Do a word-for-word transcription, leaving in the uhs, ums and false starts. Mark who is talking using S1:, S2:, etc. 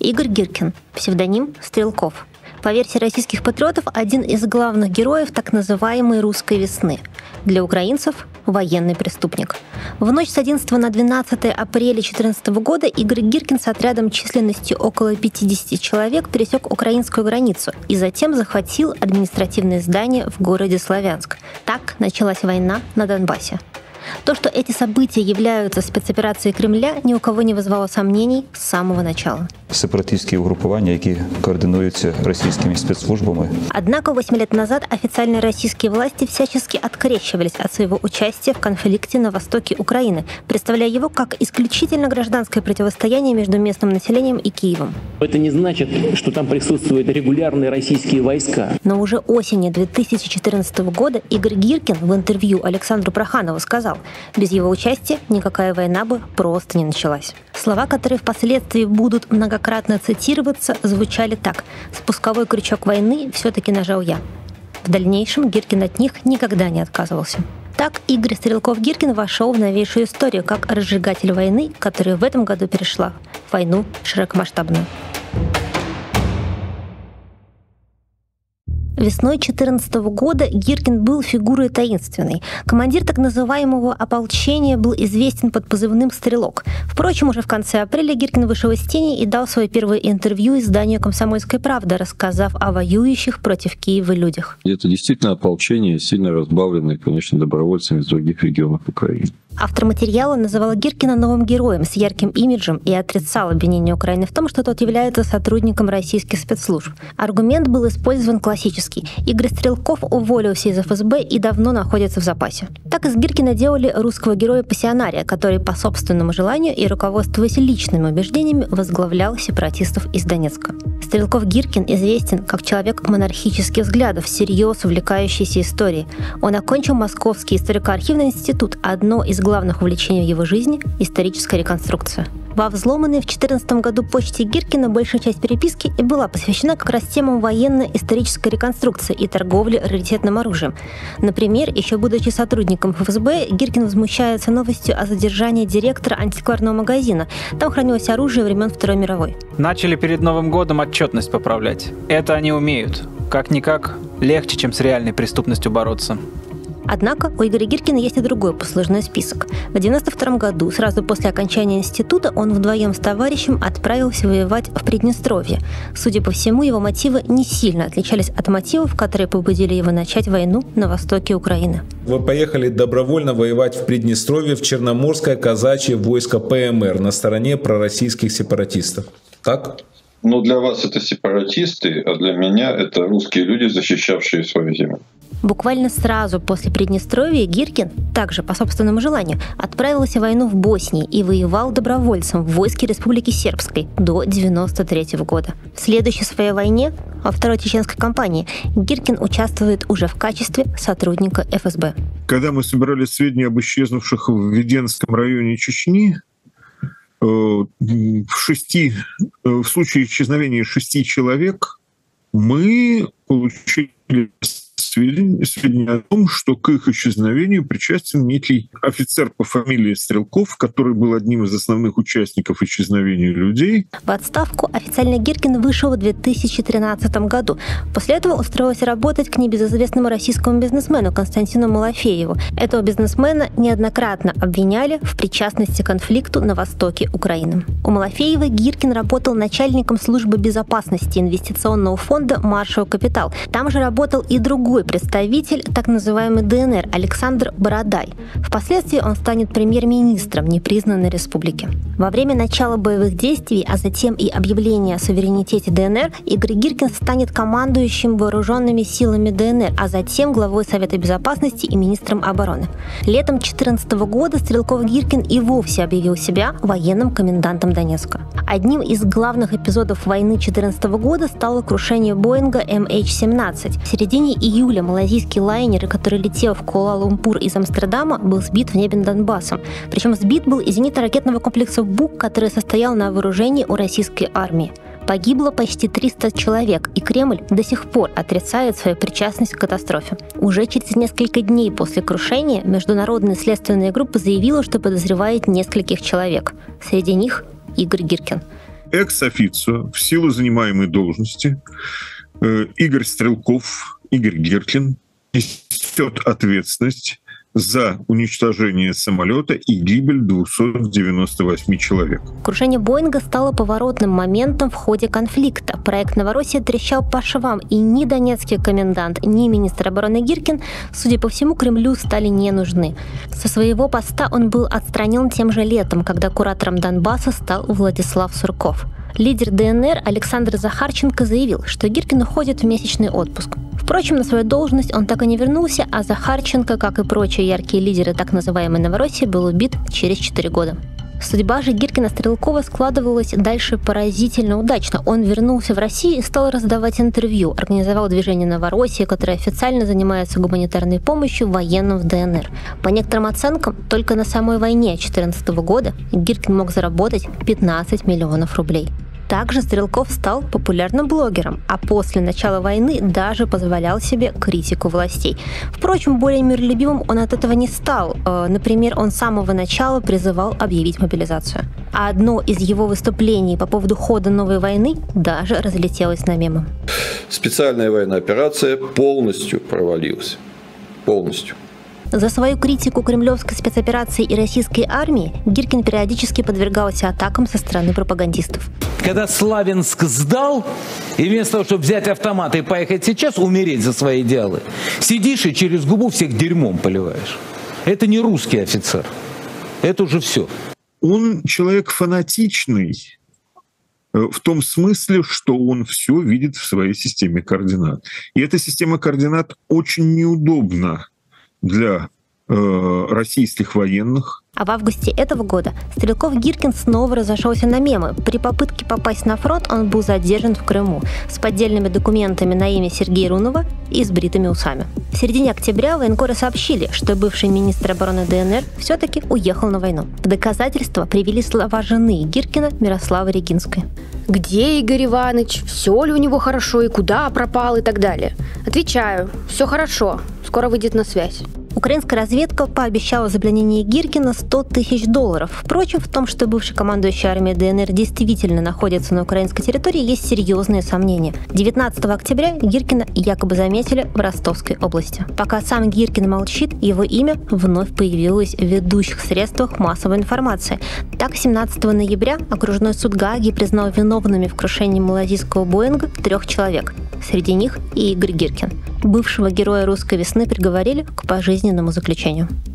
S1: Игорь Гиркин, псевдоним Стрелков. По версии российских патриотов, один из главных героев так называемой «русской весны». Для украинцев – военный преступник. В ночь с одиннадцатого на двенадцатое апреля две тысячи четырнадцатого года Игорь Гиркин с отрядом численностью около пятидесяти человек пересек украинскую границу и затем захватил административное здание в городе Славянск. Так началась война на Донбассе. То, что эти события являются спецоперацией Кремля, ни у кого не вызвало сомнений с самого начала.
S2: Сепаратистські угрупування, які координуються російськими спецслужбами.
S1: Однако восемь лет назад официальные российские власти всячески открещивались от своего участия в конфликте на востоке Украины, представляя его как исключительно гражданское противостояние между местным населением и Киевом.
S3: Это не значит, что там присутствуют регулярные российские войска.
S1: Но уже осенью две тысячи четырнадцатого года Игорь Гиркин в интервью Александру Проханову сказал, без его участия никакая война бы просто не началась. Слова, которые впоследствии будут многократно цитироваться, звучали так: «Спусковой крючок войны все-таки нажал я». В дальнейшем Гиркин от них никогда не отказывался. Так Игорь Стрелков-Гиркин вошел в новейшую историю как разжигатель войны, которая в этом году перешла в войну широкомасштабную. Весной две тысячи четырнадцатого года Гиркин был фигурой таинственной. Командир так называемого ополчения был известен под позывным «Стрелок». Впрочем, уже в конце апреля Гиркин вышел из тени и дал свое первое интервью изданию «Комсомольская правда», рассказав о воюющих против Киева людях.
S4: Это действительно ополчение, сильно разбавленное, конечно, добровольцами из других регионов Украины.
S1: Автор материала называл Гиркина новым героем с ярким имиджем и отрицал обвинение Украины в том, что тот является сотрудником российских спецслужб. Аргумент был использован классический. Игорь Стрелков уволился из эф эс бэ и давно находится в запасе. Так из Гиркина делали русского героя-пассионария, который по собственному желанию и руководствуясь личными убеждениями возглавлял сепаратистов из Донецка. Стрелков-Гиркин известен как человек монархических взглядов, всерьез увлекающийся историей. Он окончил Московский историко-архивный институт, одно из главных увлечений в его жизни – историческая реконструкция. Во взломанной в две тысячи четырнадцатом году почте Гиркина большая часть переписки и была посвящена как раз темам военно-исторической реконструкции и торговли раритетным оружием. Например, еще будучи сотрудником эф эс бэ, Гиркин возмущается новостью о задержании директора антикварного магазина. Там хранилось оружие времен Второй мировой.
S5: Начали перед Новым годом отчетность поправлять. Это они умеют. Как-никак легче, чем с реальной преступностью бороться.
S1: Однако у Игоря Гиркина есть и другой послужной список. В девяносто втором году, сразу после окончания института, он вдвоем с товарищем отправился воевать в Приднестровье. Судя по всему, его мотивы не сильно отличались от мотивов, которые побудили его начать войну на востоке Украины.
S6: Вы поехали добровольно воевать в Приднестровье в Черноморское казачье войско пэ эм эр на стороне пророссийских сепаратистов. Так?
S7: Ну, для вас это сепаратисты, а для меня это русские люди, защищавшие свою землю.
S1: Буквально сразу после Приднестровья Гиркин, также по собственному желанию, отправился в войну в Боснии и воевал добровольцем в войске Республики Сербской до девяносто третьего года. В следующей своей войне, во Второй чеченской кампании, Гиркин участвует уже в качестве сотрудника эф эс бэ.
S8: Когда мы собирали сведения об исчезнувших в Веденском районе Чечни, в, шести, в случае исчезновения шести человек мы получили сведения, сведения о том, что к их исчезновению причастен некий офицер по фамилии Стрелков, который был одним из основных участников исчезновения людей.
S1: В отставку официально Гиркин вышел в две тысячи тринадцатом году. После этого устроился работать к небезызвестному российскому бизнесмену Константину Малафееву. Этого бизнесмена неоднократно обвиняли в причастности к конфликту на востоке Украины. У Малафеева Гиркин работал начальником службы безопасности инвестиционного фонда «Маршал Капитал». Там же работал и другой представитель так называемой дэ эн эр Александр Бородай. Впоследствии он станет премьер-министром непризнанной республики. Во время начала боевых действий, а затем и объявления о суверенитете дэ эн эр, Игорь Гиркин станет командующим вооруженными силами дэ эн эр, а затем главой Совета безопасности и министром обороны. Летом две тысячи четырнадцатого года Стрелков-Гиркин и вовсе объявил себя военным комендантом Донецка. Одним из главных эпизодов войны две тысячи четырнадцатого года стало крушение Боинга эм эйч семнадцать. В середине июля малайзийский лайнер, который летел в Куала-Лумпур из Амстердама, был сбит в небе над Донбассом. Причем сбит был из зенитно-ракетного комплекса «Бук», который состоял на вооружении у российской армии. Погибло почти триста человек, и Кремль до сих пор отрицает свою причастность к катастрофе. Уже через несколько дней после крушения международная следственная группа заявила, что подозревает нескольких человек. Среди них Игорь Гиркин.
S8: экс-официо в силу занимаемой должности Игорь Стрелков, Игорь Гиркин несет ответственность за уничтожение самолета и гибель двухсот девяноста восьми человек.
S1: Крушение Боинга стало поворотным моментом в ходе конфликта. Проект «Новороссия» трещал по швам, и ни донецкий комендант, ни министр обороны Гиркин, судя по всему, Кремлю стали не нужны. Со своего поста он был отстранен тем же летом, когда куратором Донбасса стал Владислав Сурков. Лидер ДНР Александр Захарченко заявил, что Гиркин уходит в месячный отпуск. Впрочем, на свою должность он так и не вернулся, а Захарченко, как и прочие яркие лидеры так называемой Новороссии, был убит через четыре года. Судьба же Гиркина-Стрелкова складывалась дальше поразительно удачно. Он вернулся в Россию и стал раздавать интервью, организовал движение «Новороссия», которое официально занимается гуманитарной помощью военным в ДНР. По некоторым оценкам, только на самой войне две тысячи четырнадцатого года Гиркин мог заработать пятнадцать миллионов рублей. Также Стрелков стал популярным блогером, а после начала войны даже позволял себе критику властей. Впрочем, более миролюбивым он от этого не стал. Например, он с самого начала призывал объявить мобилизацию. А одно из его выступлений по поводу хода новой войны даже разлетелось на мемы.
S4: Специальная военная операция полностью провалилась. Полностью.
S1: За свою критику кремлевской спецоперации и российской армии Гиркин периодически подвергался атакам со стороны пропагандистов.
S9: Когда Славянск сдал, и вместо того, чтобы взять автомат и поехать сейчас умереть за свои идеалы, сидишь и через губу всех дерьмом поливаешь. Это не русский офицер. Это уже все.
S8: Он человек фанатичный в том смысле, что он все видит в своей системе координат. И эта система координат очень неудобна для э, российских военных.
S1: А в августе этого года Стрелков-Гиркин снова разошелся на мемы. При попытке попасть на фронт он был задержан в Крыму с поддельными документами на имя Сергея Рунова и с бритыми усами. В середине октября военкоры сообщили, что бывший министр обороны ДНР все-таки уехал на войну. В доказательство привели слова жены Гиркина Мирославы Регинской.
S10: Где Игорь Иванович? Все ли у него хорошо и куда пропал и так далее? Отвечаю, все хорошо. Скоро выйдет на связь.
S1: Украинская разведка пообещала за пленение Гиркина сто тысяч долларов. Впрочем, в том, что бывший командующий армией ДНР действительно находится на украинской территории, есть серьезные сомнения. девятнадцатого октября Гиркина якобы заметили в Ростовской области. Пока сам Гиркин молчит, его имя вновь появилось в ведущих средствах массовой информации. Так, семнадцатого ноября окружной суд Гааги признал виновными в крушении малазийского Боинга трех человек. Среди них и Игорь Гиркин. Бывшего героя русской весны приговорили к пожизненному заключению.